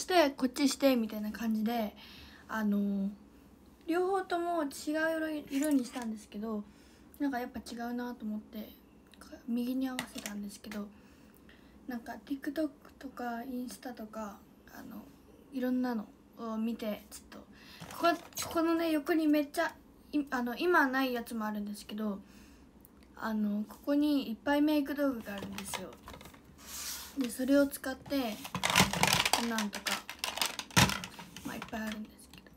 してこっちしてみたいな感じで両方とも違う色にしたんですけど、なんかやっぱ違うなと思って右に合わせたんですけど、なんか TikTok とかインスタとかいろんなのを見て、ちょっとここのね横にめっちゃ今ないやつもあるんですけど、ここにいっぱいメイク道具があるんですよ。でそれを使ってなんとかいっぱいあるんですけど、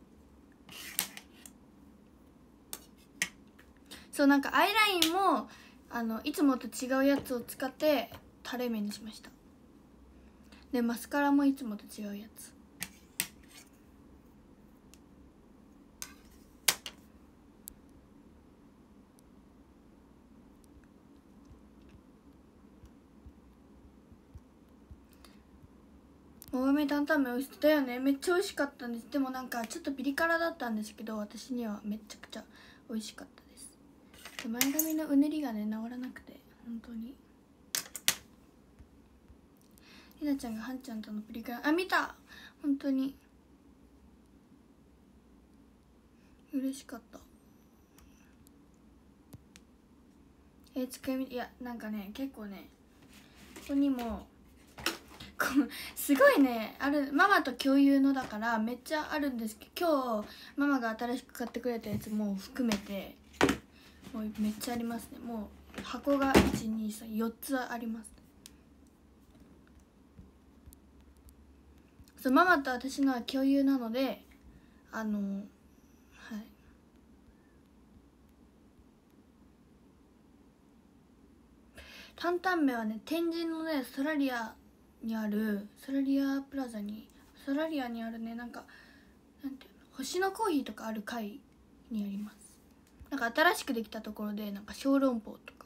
そうなんかアイラインもいつもと違うやつを使って垂れ目にしました。でマスカラもいつもと違うやつ。もがめ担々麺美味しかったよね。めっちゃ美味しかったんです。でもなんかちょっとピリ辛だったんですけど、私にはめちゃくちゃ美味しかったです。で前髪のうねりがね治らなくて、本当にひなちゃんがはんちゃんとのプリクラ見た。本当に嬉しかった。使いいやなんかね結構ね、ここにもすごいねある、ママと共有のだからめっちゃあるんですけど、今日ママが新しく買ってくれたやつも含めてもうめっちゃありますね。もう箱が123 4つあります。そうママと私のは共有なのではい担々麺はね天神のねソラリアにあるソラリアにあるね、なんていうの、星のコーヒーとかある階にあります。なんか新しくできたところで、なんか小籠包とか、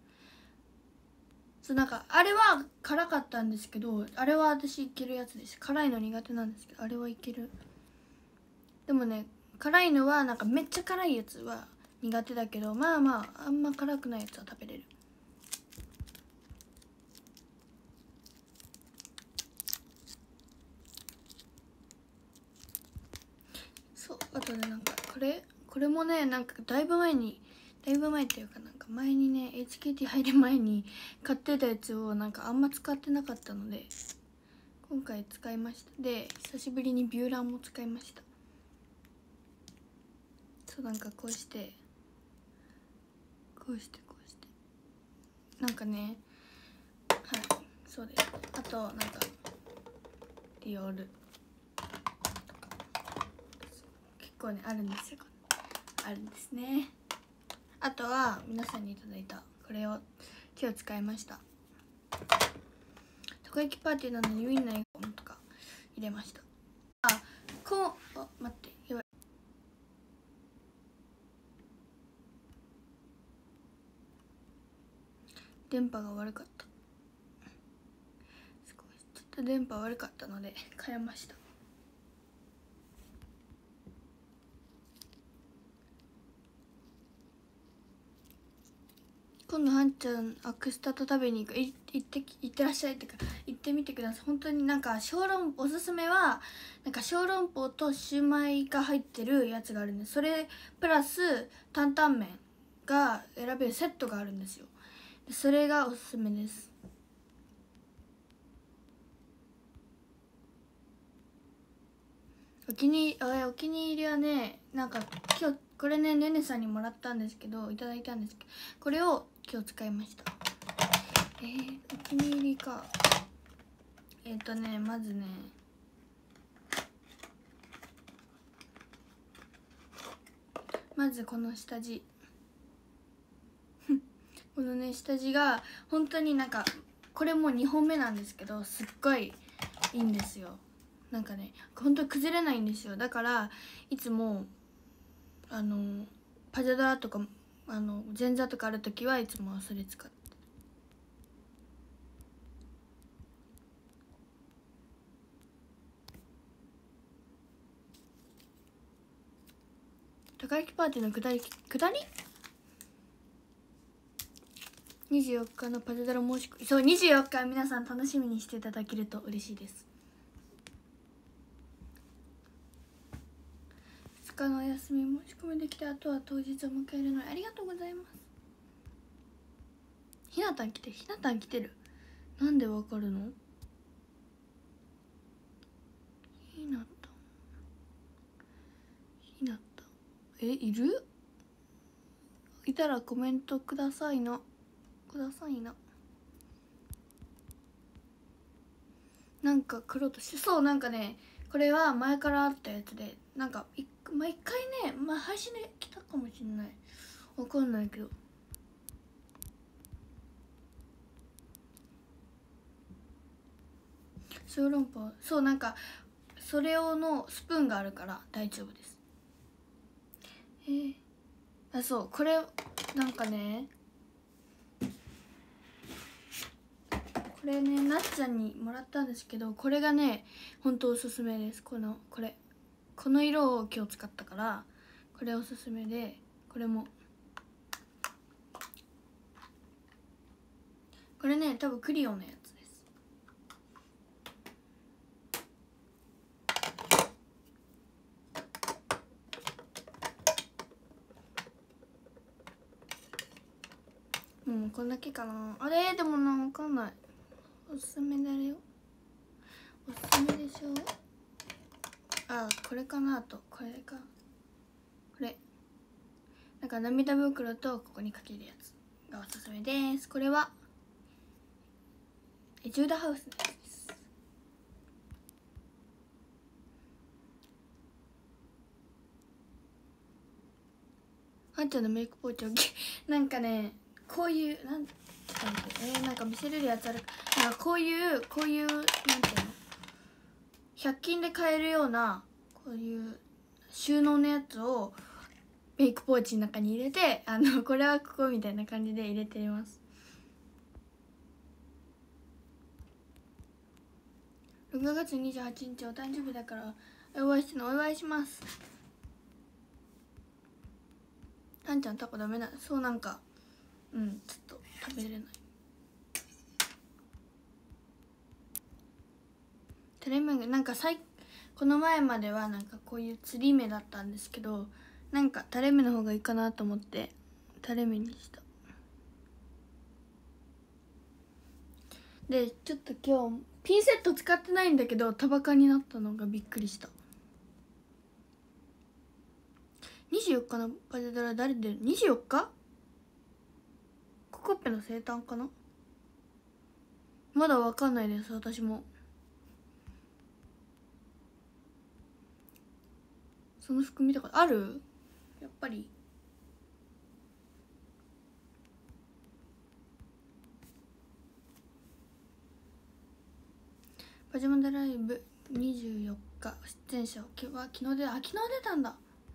そうなんかあれは辛かったんですけど、あれは私いけるやつです。辛いの苦手なんですけどあれはいける。でもね辛いのはなんかめっちゃ辛いやつは苦手だけど、あんま辛くないやつは食べれる。そう、あとねなんかこれもねなんかだいぶ前っていうかなんか前にね HKT 入る前に買ってたやつをなんかあんま使ってなかったので今回使いました。で久しぶりにビューラーも使いました。そうなんかこうしてなんかね、はいそうです。あとなんかディオールとか結構ねあるんですよ。あるんですね。あとは皆さんにいただいたこれを今日使いました。たこ焼きパーティーなのにウインナーとか入れました。待ってやばい、電波が悪かった。ちょっと電波悪かったので変えました。今度はんちゃんアクスタと食べに行ってらっしゃいってか行ってみてください。本当になんかおすすめはなんか小籠包とシューマイが入ってるやつがあるんです。それプラス担々麺が選べるセットがあるんですよ。でそれがおすすめです。お気に入りはね、なんか今日これねねねさんにもらったんですけど、いただいたんですけど、これを今日使いました。お気に入りかまずねこの下地このね下地が本当になんかこれもう2本目なんですけどすっごいいいんですよ。なんかね本当に崩れないんですよ。だからいつもパジャダとか前座とかある時はいつもそれ使って。たこ焼きパーティーの下り24日のパジャダラ申し込み、そう24日皆さん楽しみにしていただけると嬉しいです。 日のお休み申し込みできて、あとは当日を迎えるのにありがとうございます。ひなたん来てる、ひなたん来てる。なんでわかるの？ひなたひなたいる？いたらコメントくださいな。なんか黒として、そう、なんかね、これは前からあったやつで、なんか一回ね、配信で来たかもしんない、わかんないけど。小籠包、そう、なんかそれ用のスプーンがあるから大丈夫です。あ、そう、これなんかね、これね、なっちゃんにもらったんですけど、これがねほんとおすすめです。この色を今日使ったから、これおすすめで、これもこれね、多分クリオのやつです。こんだけかな。あれでもな、分かんない。おすすめだよ、おすすめでしょ。あ、これかなと、これか、これなんか涙袋とここにかけるやつがおすすめです。これはジューダハウスのやつです。はんちゃんのメイクポーチをなんかね、こういうなんか見せれるやつある。なんかこういうなんていうの、100均で買えるようなこういう収納のやつをメイクポーチの中に入れて、これはここみたいな感じで入れています。6月28日お誕生日だからお祝いします。はんちゃんタコダメな、そう、なんかちょっと食べれない。タレ目がなんかこの前まではなんかこういう釣り目だったんですけど、なんかタレ目の方がいいかなと思ってタレ目にした。でちょっと今日ピンセット使ってないんだけど、タバカになったのがびっくりした。24日のパジャドラ誰出る？ 24 日ココッペの生誕かな。まだわかんないです、私も。その服見たことある？やっぱりパジャマドライブ24日出演者は昨日出たんだ。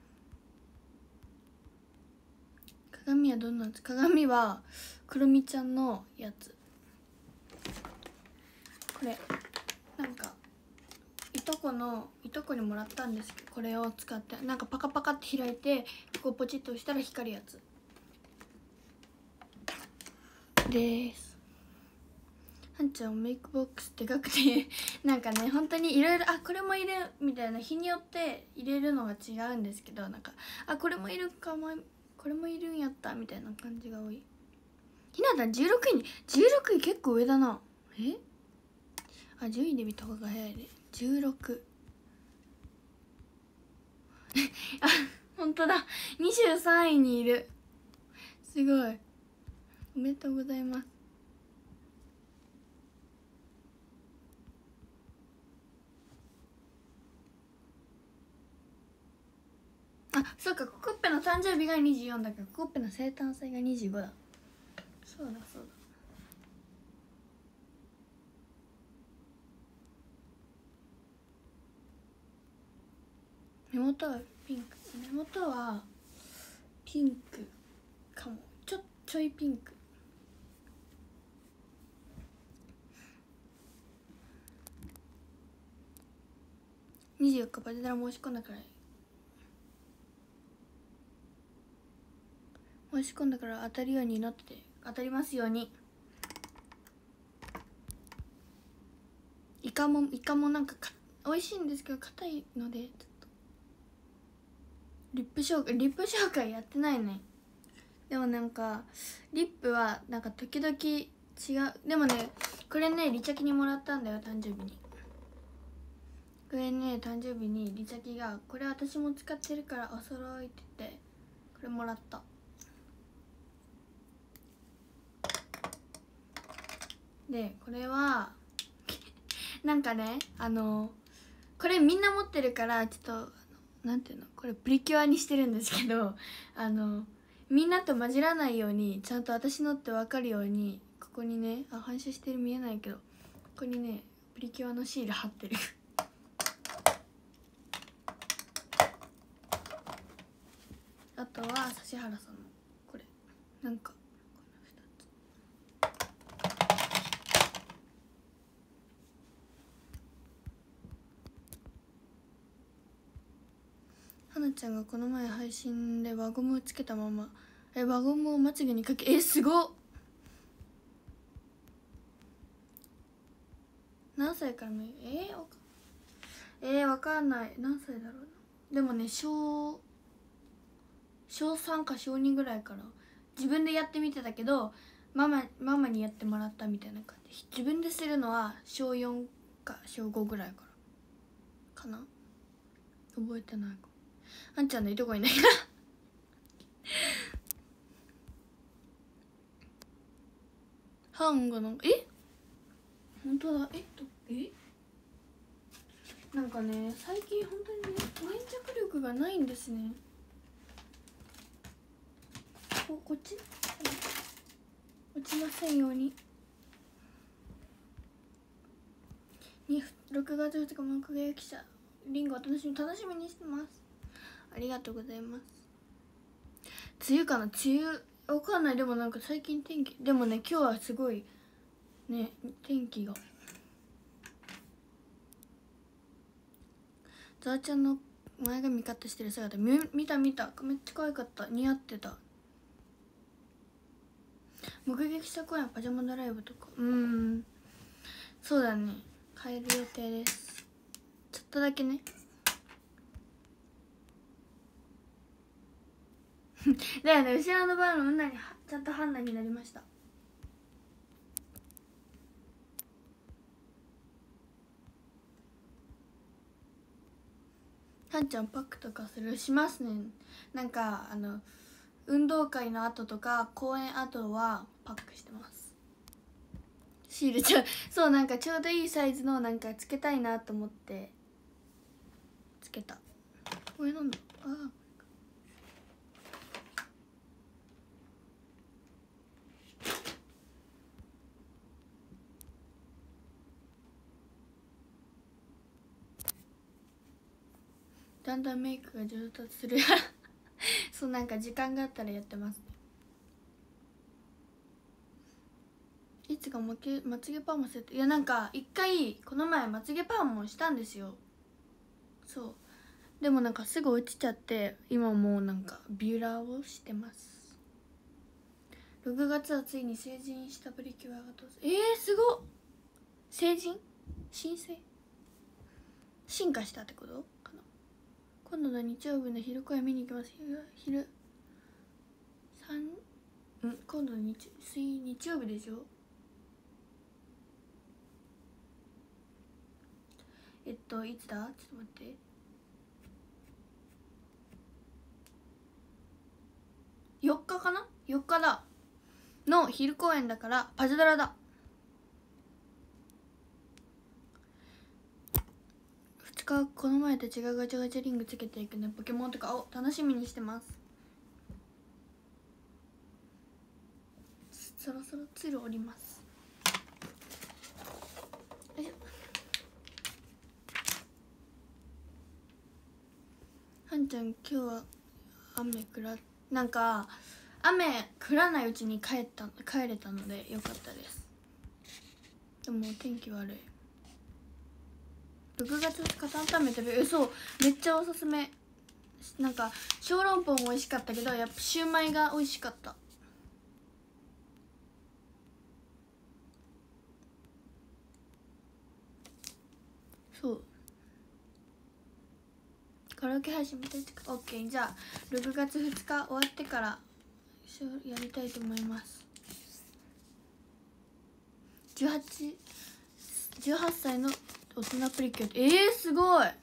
鏡はどんなやつ？鏡はくるみちゃんのやつ。これなんかいとこにもらったんですけど、これを使ってなんかパカパカって開いて、ここポチッと押したら光るやつです。はんちゃんメイクボックスでかくてなんかね、本当にいろいろ、これも入れるみたいな、日によって入れるのが違うんですけど、なんかこれもいるかも、これもいるんやったみたいな感じが多い。ひなたん16位結構上だな。10位で見た方が早いね。16本当だ、23位にいる。すごい、おめでとうございます。そうか、ココッペの誕生日が24だから、ココッペの生誕祭が25だ。そうだ。目元はピンクかも、ちょいピンク。24日バジドラ申し込んだから当たるように祈ってて、当たりますように。イカもなんか美味しいんですけど硬いので、ちょっとリップ紹介やってないね。でもなんかリップはなんか時々違う。でもねこれねリチャキにもらったんだよ、誕生日に。これね誕生日にリチャキがこれ私も使ってるからおそろいって言ってこれもらった。でこれはなんかねこれみんな持ってるからちょっとなんていうの、これプリキュアにしてるんですけどみんなと混じらないようにちゃんと私のって分かるようにここにね反射してる見えないけどここにねプリキュアのシール貼ってるあとは指原さんのこれなんかはなちゃんがこの前配信で輪ゴムをつけたまま輪ゴムをまつげにかけすごっ。何歳から見るわかんない。何歳だろうな。でもね小3か小2ぐらいから自分でやってみてたけどママにやってもらったみたいな感じ。自分でするのは小4か小5ぐらいからかな。覚えてないか。あんちゃんのいとこいないからハンがなんか本当だなんかね最近本当にね粘着力がないんですね。こっち落ちませんように。6月2日目撃者リンゴを楽しみにしてます。ありがとうございます。梅雨かな、梅雨わかんない。でもなんか最近天気でもね今日はすごいね天気が。ザーちゃんの前髪カットしてる姿見ためっちゃ可愛かった。似合ってた。目撃者公演パジャマドライブとかそうだね変える予定です。ちょっとだけねだよね。後ろのバーの女にちゃんとハンナになりました。はんちゃんパックとかしますね。なんか運動会の後とか公演後はパックしてます。シールそうなんかちょうどいいサイズのなんかつけたいなと思ってつけた。これなんだだんだんメイクが上達するそうなんか時間があったらやってます。いつかまつげパーマするって。いやなんか一回この前まつげパーマをしたんですよ。そうでもなんかすぐ落ちちゃって今もうなんかビュラーをしてます。6月はついに成人したプリキュアがどうすすごっ。成人新生進化したってことかな。今度の日曜日の昼公演見に行きます。昼今度の日曜日でしょ。いつだちょっと待って4日かな。4日だの昼公演だからパジャドラだ。2日この前と違うガチャガチャリングつけていくね。ポケモンとか楽しみにしてます。そろそろツル降ります。よいしょ。はんちゃん今日はなんか雨降らないうちに帰れたのでよかったです。でも天気悪い。6月2日担々麺食べる。そうめっちゃおすすめ。なんか小籠包も美味しかったけどやっぱシューマイが美味しかった。そうカラオケ配信も出てくる。 OK、 じゃあ6月2日終わってからやりたいと思います。18歳の大人プリキュア。すごい。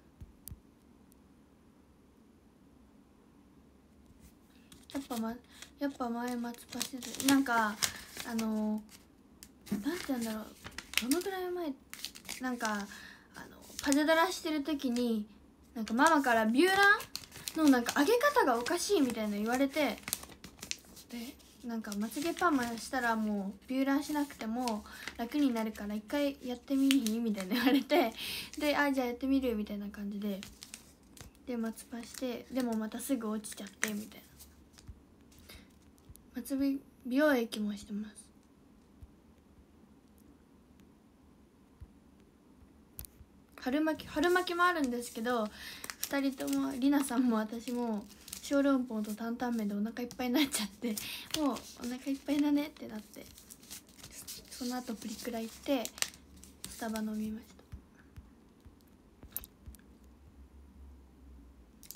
やっぱ前松パシでなんかなんて言うんだろう、どのぐらい前、なんかパジャダラしてる時になんかママからビューランのなんか上げ方がおかしいみたいな言われて、でなんかまつげパーマしたらもうビューランしなくても楽になるから一回やってみるみたいな言われて、でじゃあやってみるみたいな感じで松パして、でもまたすぐ落ちちゃってみたいな。まつげ美容液もしてます。春巻きもあるんですけど、2人ともりなさんも私も小籠包と担々麺でお腹いっぱいになっちゃって、もうお腹いっぱいだねってなって、その後プリクラ行ってスタバ飲みました。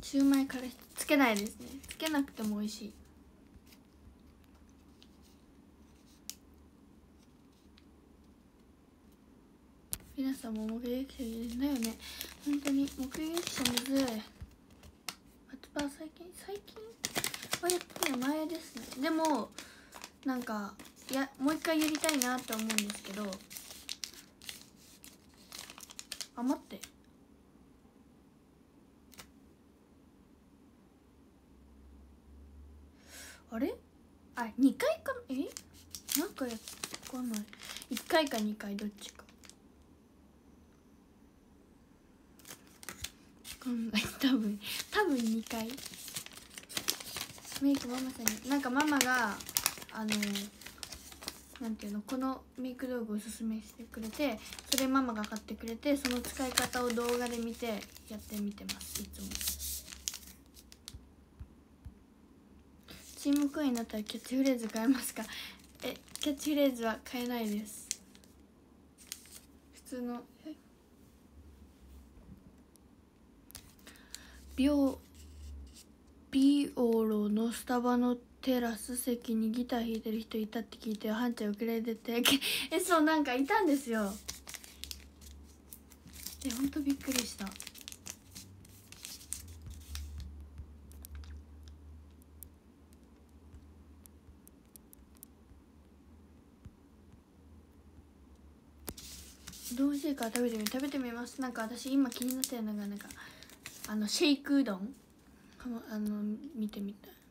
シューマイからつけないですね。つけなくても美味しい。皆さんも目撃者だよね。本当に目撃者むずい。松葉最近はやっぱり前ですね。でもなんかもう一回やりたいなって思うんですけど、待って、あれ2回かな。なんかわかんない。1回か2回どっちか。多分2回。メイクママさんになんかママがなんていうの、このメイク道具をおすすめしてくれて、それママが買ってくれて、その使い方を動画で見てやってみてます。いつもチームクイーンになったらキャッチフレーズ変えますか？キャッチフレーズは変えないです。普通のビオロのスタバのテラス席にギター弾いてる人いたって聞いて、ハンちゃん遅れててそう、なんかいたんですよ。ほんとびっくりした。どうしてか食べてみます。なんか私今気になってるのがなんかシェイクうどん見てみたい。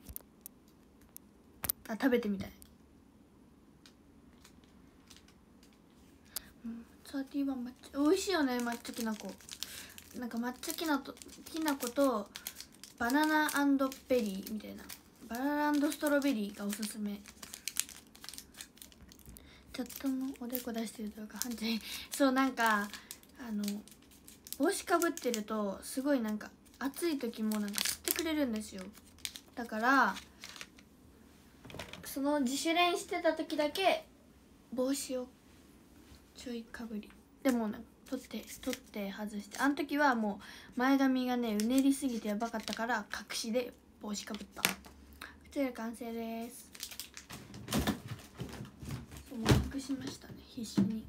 食べてみたい。31抹茶美味しいよね。抹茶きなこ、なんか抹茶きな粉とバナナ&ベリーみたいな、バナナ&ストロベリーがおすすめ。チャットのおでこ出してるとか反対そう、なんか帽子かぶってるとすごいなんか暑い時もなんか吸ってくれるんですよ。だからその自主練してた時だけ帽子をちょいかぶり、でもなんか取って外して、あの時はもう前髪がねうねりすぎてやばかったから隠しで帽子かぶった。普通で完成です。もう隠しましたね、必死に。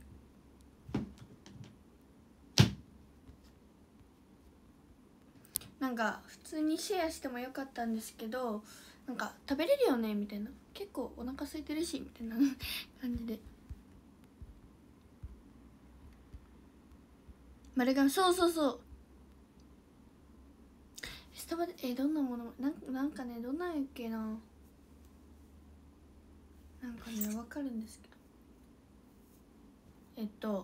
なんか普通にシェアしてもよかったんですけど、なんか食べれるよねみたいな、結構お腹空いてるしみたいな感じで。丸亀、そうスタバでどんなものなんかね、どんなんやっけな、なんかね分かるんですけど、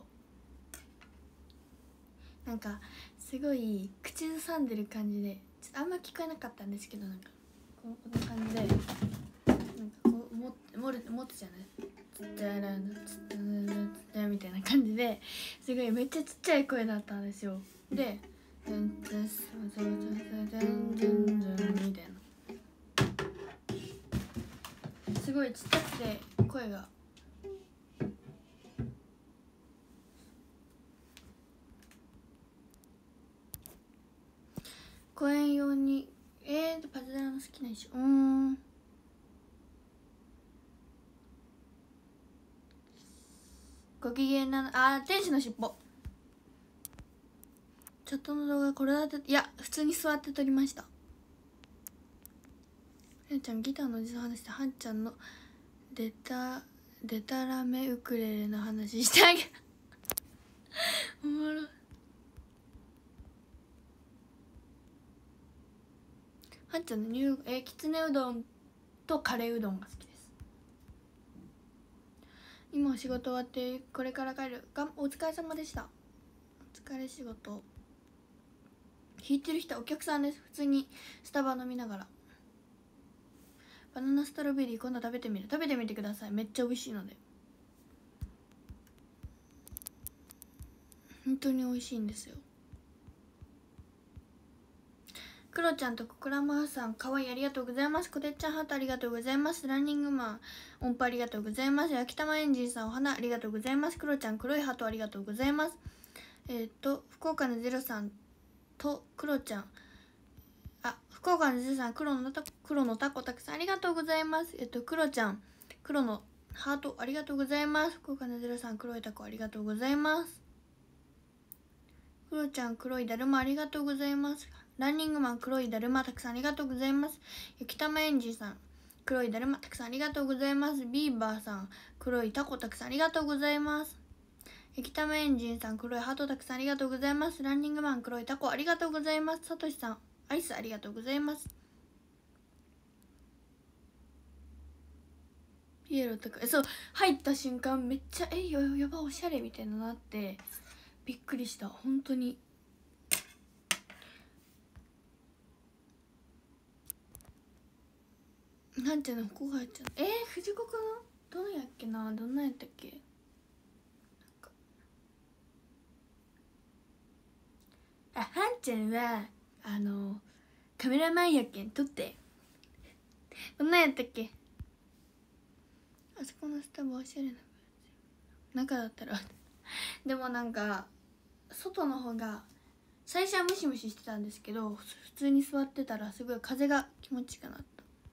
なんかすごい口ずさんでる感じでちょっとあんま聞こえなかったんですけど、なんかこんな感じでなんかこう持ってじゃないつったらつったらみたいな感じで、すごいめっちゃちっちゃい声だったんですよ。でみたいな、すごいちっちゃくて声が。 公演用にパズドラの好きな衣装ご機嫌な天使のしっぽ。チャットの動画これだって、いや普通に座って撮りました。はんちゃんギターのおじさん話して、はんちゃんのデタラメウクレレの話してあげるおもろい。はんちゃんのきつねうどんとカレーうどんが好きです。今仕事終わってこれから帰る。お疲れ様でした。お疲れ仕事。弾いてる人はお客さんです。普通にスタバ飲みながら。バナナストロベリー今度食べてみてください。めっちゃ美味しいので、本当に美味しいんですよ。クロちゃんとコクラマーさんかわいい、ありがとうございます。コテッちゃんハートありがとうございます。ランニングマン音符ありがとうございます。焼きたまエンジンさんお花ありがとうございます。クロちゃん黒いハートありがとうございます。福岡のゼロさんとクロちゃん、福岡のゼロさん黒のタコたくさんありがとうございます。クロちゃん黒のハートありがとうございます。福岡のゼロさん黒いタコありがとうございます。クロちゃん黒いだるまありがとうございます。ランニングマン黒いだるまたくさんありがとうございます。雪玉エンジンさん黒いだるまたくさんありがとうございます。ビーバーさん黒いタコたくさんありがとうございます。雪玉エンジンさん黒いハートたくさんありがとうございます。ランニングマン黒いタコありがとうございます。さとしさんアイスありがとうございます。ピエロとかそう入った瞬間めっちゃやばおしゃれみたいななってびっくりした。本当になんていうの、ここ入っちゃう。藤子かな、どんやっけな、どんなんやったっけ。はんちゃんはカメラマンやけん撮って。どんなんやったっけ。あそこのスタバおしゃれな中だったらでもなんか外の方が最初はムシムシしてたんですけど、普通に座ってたらすごい風が気持ちいいかなった。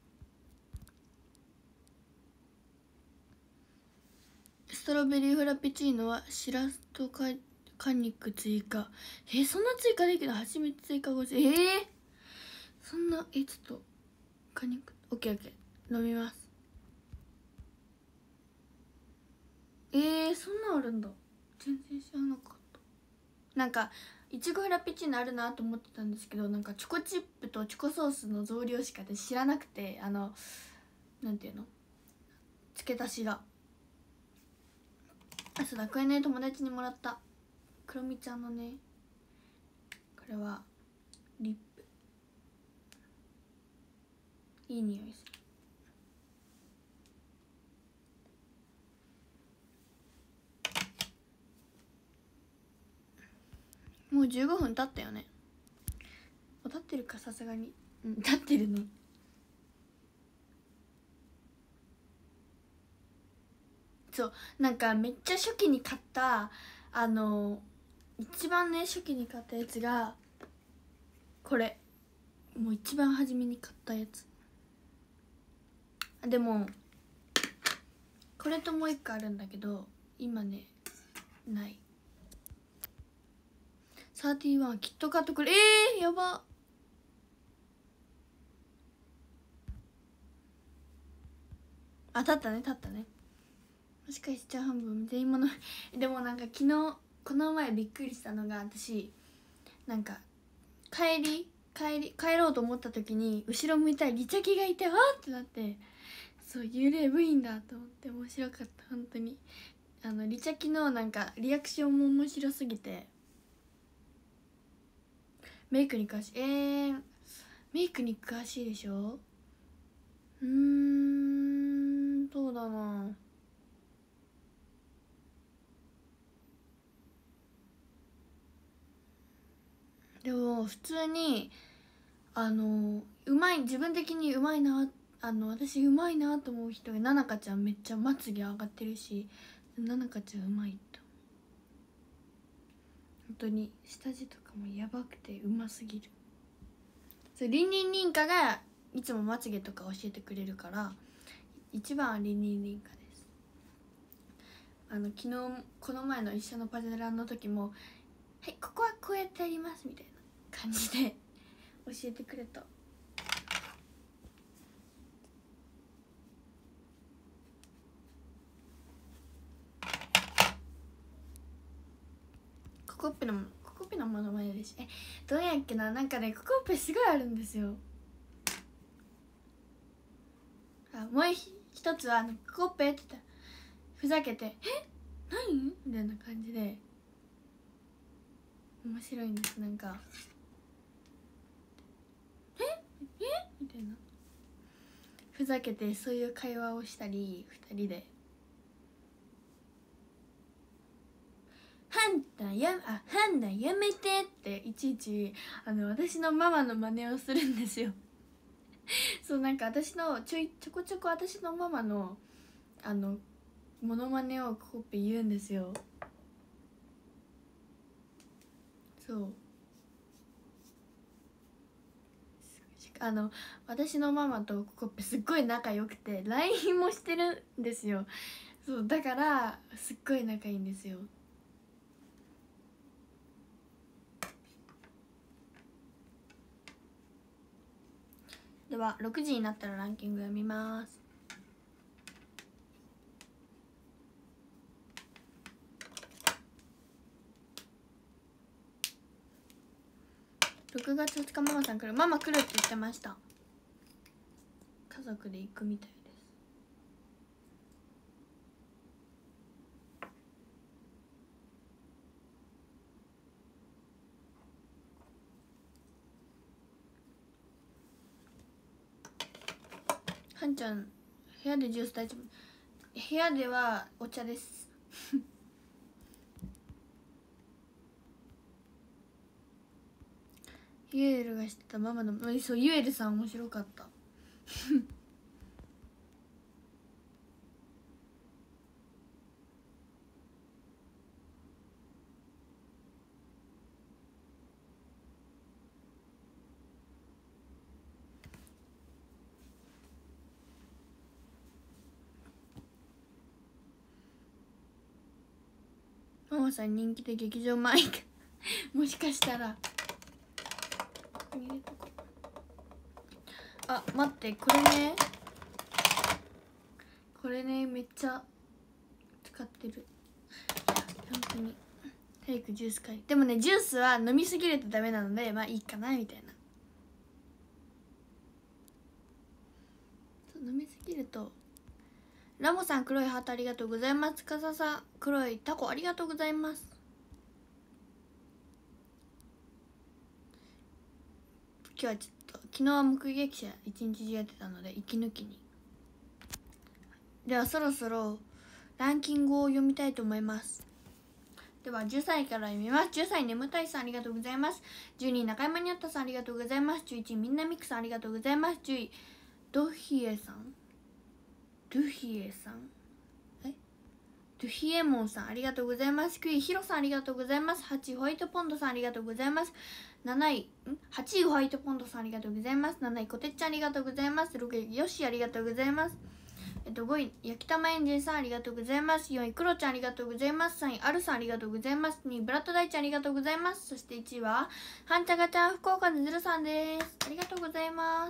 ストロベリーフラペチーノはしらすと果肉追加。そんな追加できる。蜂蜜追加50。そんなちょっと果肉オッケー飲みます。そんなんあるんだ。全然知らなかった。なんかいちごフラペチーノあるなと思ってたんですけど、なんかチョコチップとチョコソースの増量しかで知らなくて、なんていうの、付け足しが。そうだ、これね友達にもらったクロミちゃんのね、これはリップ、いい匂いする。もう15分経ったよね。経ってるか、さすがに経ってるね。そうなんかめっちゃ初期に買った一番ね初期に買ったやつがこれ、もう一番初めに買ったやつ。でもこれともう一個あるんだけど今ねない。31キットカット、これやば。立ったね。もしかして半分全員ものでもなんか昨日この前びっくりしたのが、私なんか帰ろうと思った時に後ろ向いたらリチャキがいて、ってなって、そう幽霊部員だと思って面白かった。本当にリチャキのなんかリアクションも面白すぎて。メイクに詳しい。メイクに詳しいでしょ。そうだな。でも普通にうまい、自分的にうまいな、私うまいなと思う人がななかちゃん、めっちゃまつげ上がってるし、ななかちゃんうまいと。本当に下地とかもやばくてうますぎる。 そうリンリンリンカがいつもまつげとか教えてくれるから、一番はリンリンリンカです。昨日この前の一緒のパジャランの時も「はい、ここはこうやってやります」みたいな感じで教えてくれた。ココッペのものまねでしどうやっけな、なんかねココッペすごいあるんですよ。もう一つは「ココッペ」って言ったらふざけて「え何?」みたいな感じで面白いんです。なんか「えみたいなふざけてそういう会話をしたり、2人で「ハンタやめて」っていちいち私のママの真似をするんですよ。そう、なんか私のちょこちょこ私のママのモノマネをコッペ言うんですよ。そう私のママとコッペすっごい仲良くて LINE もしてるんですよ。そうだからすっごい仲いいんですよ。では6時になったらランキング読みます。6月2日ママさん来る。ママ来るって言ってました。家族で行くみたいです。はんちゃん部屋でジュース大丈夫？部屋ではお茶ですユエルが知ってたママの、そう、ユエルさん面白かったママさん人気で劇場前もしかしたら待って、これねめっちゃ使ってる。本当に早くジュース買い。でもねジュースは飲みすぎるとダメなのでまあいいかなみたいな。飲みすぎると。ラモさん黒いハートありがとうございます。かささん黒いタコありがとうございます。今日はちょっと昨日は目撃者一日中やってたので息抜きに。ではそろそろランキングを読みたいと思います。では13位から読みます。13位眠たいさんありがとうございます。12位中山にあったさんありがとうございます。11位みんなミクさんありがとうございます。10位ドヒエさんドゥヒエモンさんありがとうございます。9位ヒロさんありがとうございます。8位ホワイトポンドさんありがとうございます。8位ホワイトポンドさんありがとうございます。7位コテッチャンありがとうございます。6位ヨッシーありがとうございます。5位焼きたまエンジンさんありがとうございます。4位クロちゃんありがとうございます。3位アルさんありがとうございます。2位ブラッド大ちゃんありがとうございます。そして1位はハンチャガチャン福岡のゼロさんです。ありがとうございます。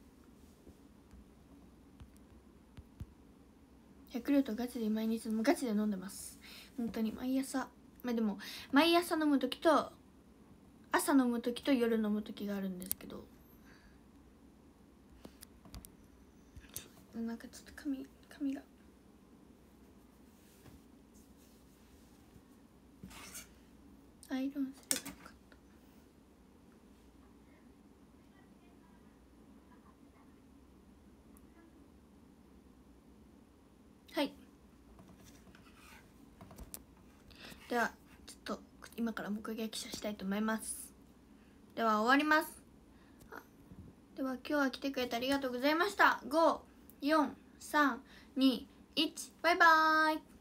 ヤクルトガチで毎日ガチで飲んでます。本当に毎朝。でも毎朝飲む時と朝飲む時と夜飲む時があるんですけど、なんかちょっと髪がアイロンすればよかった。はい、ではちょっと今から目撃者したいと思います。では終わります。では今日は来てくれてありがとうございました。5、4、3、2、1バイバーイ。